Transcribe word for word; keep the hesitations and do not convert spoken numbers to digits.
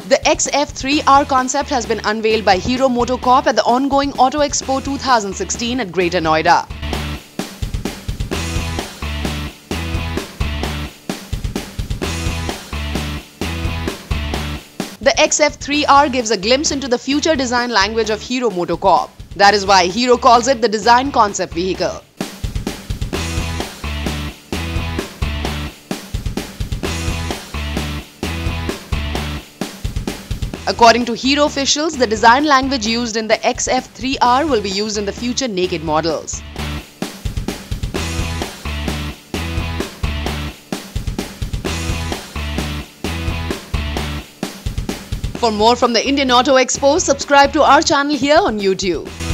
The X F three R concept has been unveiled by Hero MotoCorp at the ongoing Auto Expo two thousand sixteen at Greater Noida. The X F three R gives a glimpse into the future design language of Hero MotoCorp. That is why Hero calls it the design concept vehicle. According to Hero officials, the design language used in the X F three R will be used in the future naked models. For more from the Indian Auto Expo, subscribe to our channel here on YouTube.